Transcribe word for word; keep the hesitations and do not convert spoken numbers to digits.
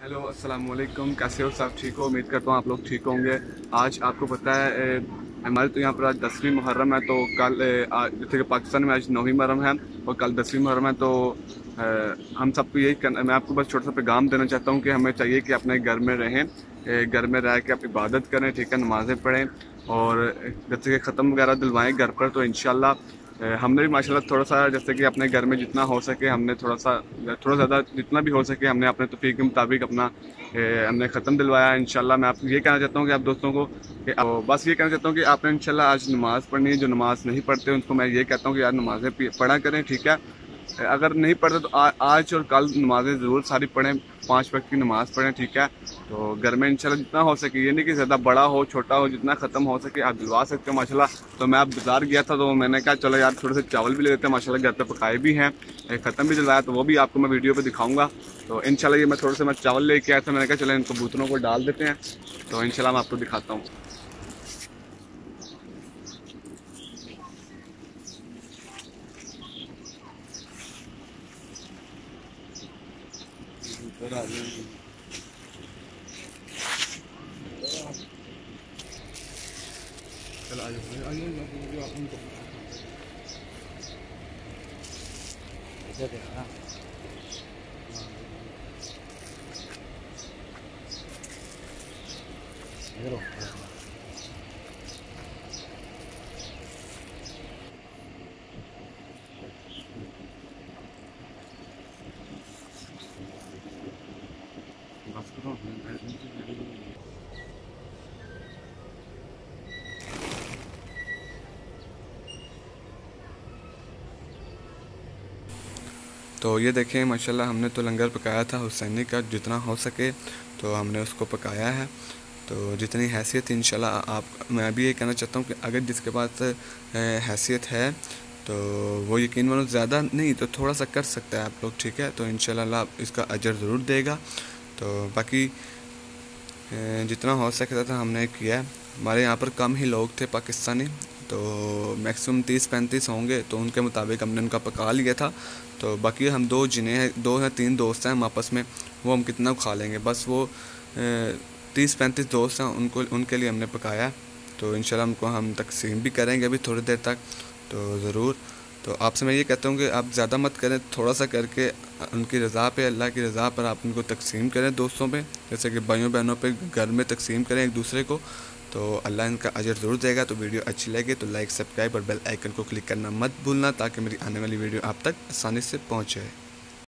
Hello अस्सलाम वालेकुम, कैसे हो? सब ठीक हो? उम्मीद करता हूँ आप लोग ठीक होंगे। आज आपको पता है ए, हमारे तो यहाँ पर आज दसवीं मुहर्रम है, तो कल ए, आज जैसे कि पाकिस्तान में आज नौवीं मुहर्रम है और कल दसवीं मुहर्रम है। तो ए, हम सबको यही करना, मैं आपको बस छोटा सा पैगाम देना चाहता हूँ कि हमें चाहिए कि अपने घर में रहें, ए, घर में रह के आप इबादत करें, ठीक है, नमाज़ें पढ़ें और जैसे कि ख़त्म वगैरह दिलवाएं घर पर। तो इंशाल्लाह ए, हमने भी माशाल्लाह थोड़ा सा जैसे कि अपने घर में जितना हो सके हमने थोड़ा सा थोड़ा ज़्यादा जितना भी हो सके हमने अपने तौफीक के मुताबिक अपना ए, हमने ख़त्म दिलवाया। इंशाल्लाह मैं आपको ये कहना चाहता हूँ कि आप दोस्तों को कि आप, बस ये कहना चाहता हूँ कि आपने इंशाल्लाह आज नमाज़ पढ़नी है। जो नमाज़ नहीं पढ़ते उनको मैं ये कहता हूँ कि यार नमाज़ें पढ़ा करें, ठीक है। अगर नहीं पढ़ते तो आ, आज और कल नमाज़ें ज़रूर सारी पढ़ें, पाँच वक्त की नमाज़ पढ़ें, ठीक है। तो घर में इंशाल्लाह जितना हो सके, ये नहीं कि ज़्यादा बड़ा हो छोटा हो, जितना ख़त्म हो सके आप दिलवा सकते हो माशाल्लाह। तो मैं आप बाज़ार गया था तो मैंने कहा चलो यार थोड़े से चावल भी ले लेते हैं, माशाल्लाह घर पे पकाए भी हैं, ख़त्म भी दिलवाया, तो वो भी आपको मैं वीडियो पे दिखाऊंगा। तो इंशाल्लाह ये मैं थोड़े से मैं चावल लेके आया था, मैंने कहा चलो इन कबूतरों को डाल देते हैं। तो इंशाल्लाह मैं आपको दिखाता हूँ। चलो आ जाओ, आइए आप उनको बस करो। तो ये देखें माशाल्लाह हमने तो लंगर पकाया था हुसैनी का, जितना हो सके तो हमने उसको पकाया है। तो जितनी हैसियत इंशाल्लाह आप, मैं भी ये कहना चाहता हूँ कि अगर जिसके पास हैसियत है तो वो यकीन मानो ज़्यादा नहीं तो थोड़ा सा कर सकता है आप लोग, ठीक है। तो इंशाल्लाह अल्लाह इसका अजर ज़रूर देगा। तो बाकी जितना हो सकता था हमने किया है। हमारे यहाँ पर कम ही लोग थे पाकिस्तानी, तो मैक्सिमम तीस पैंतीस होंगे, तो उनके मुताबिक हमने उनका पका लिया था। तो बाकी हम दो जिने हैं, दो या तीन दोस्त हैं हम आपस में, वो हम कितना खा लेंगे, बस वो तीस पैंतीस दोस्त हैं उनको उनके लिए हमने पकाया है। तो इंशाल्लाह उनको हम तकसीम भी करेंगे अभी थोड़ी देर तक, तो ज़रूर। तो आपसे मैं ये कहता हूँ कि आप ज़्यादा मत करें, थोड़ा सा करके उनकी रज़ा पे, अल्लाह की रज़ा पर आप उनको तकसीम करें दोस्तों पे, जैसे कि भाइयों बहनों पे घर में तकसीम करें एक दूसरे को। तो अल्लाह इनका अजर ज़रूर देगा। तो वीडियो अच्छी लगे तो लाइक सब्सक्राइब और बेल आइकन को क्लिक करना मत भूलना, ताकि मेरी आने वाली वीडियो आप तक आसानी से पहुँचे।